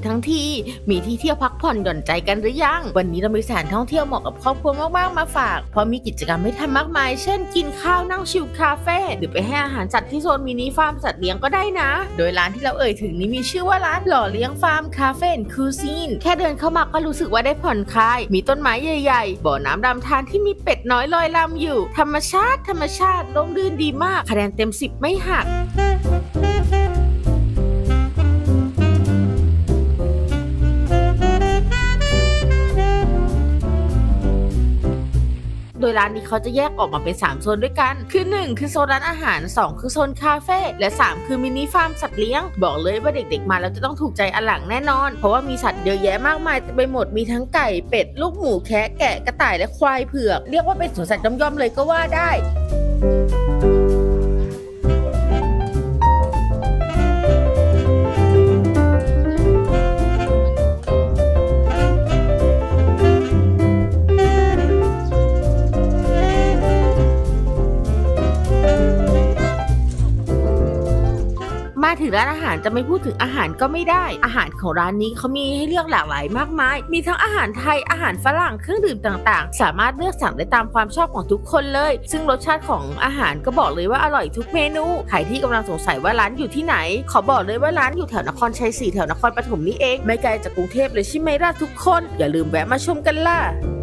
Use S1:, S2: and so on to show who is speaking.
S1: ทั้งทีมีที่เที่ยวพักผ่อนหย่อนใจกันหรือยังวันนี้เรามีสถานท่องเที่ยวเหมาะกับครอบครัวมากๆมาฝากเพราะมีกิจกรรมให้ทำมากมายเช่นกินข้าวนั่งชิลคาเฟ่หรือไปให้อาหารสัตว์ที่โซนมินิฟาร์มสัตว์เลี้ยงก็ได้นะโดยร้านที่เราเอ่ยถึงนี้มีชื่อว่าร้านหล่อเลี้ยงฟาร์มคาเฟ่คูซีนแค่เดินเข้ามาก็รู้สึกว่าได้ผ่อนคลายมีต้นไม้ใหญ่ๆบ่อน้ำดำทานที่มีเป็ดน้อยลอยลำอยู่ธรรมชาติร่มรื่นดีมากคะแนนเต็ม10ไม่หักโดยร้านนี้เขาจะแยกออกมาเป็น3โซนด้วยกันคือ1คือโซนร้านอาหาร2คือโซนคาเฟ่และ3คือมินิฟาร์มสัตว์เลี้ยงบอกเลยว่าเด็กๆมาแล้วจะต้องถูกใจอันหลังแน่นอนเพราะว่ามีสัตว์เยอะแยะมากมายเต็มไปหมดมีทั้งไก่เป็ดลูกหมูแคะแกะกระต่ายและควายเผือกเรียกว่าเป็นสวนสัตว์ย่อมๆเลยก็ว่าได้มาถึงร้านอาหารจะไม่พูดถึงอาหารก็ไม่ได้อาหารของร้านนี้เขามีให้เลือกหลากหลายมากมายมีทั้งอาหารไทยอาหารฝรั่งเครื่องดื่มต่างๆสามารถเลือกสั่งได้ตามความชอบของทุกคนเลยซึ่งรสชาติของอาหารก็บอกเลยว่าอร่อยทุกเมนูใครที่กำลังสงสัยว่าร้านอยู่ที่ไหนขอบอกเลยว่าร้านอยู่แถวนครชัยศรีแถวนครปฐมนี่เองไม่ไกลจากกรุงเทพเลยใช่ไหมล่ะทุกคนอย่าลืมแวะมาชมกันล่ะ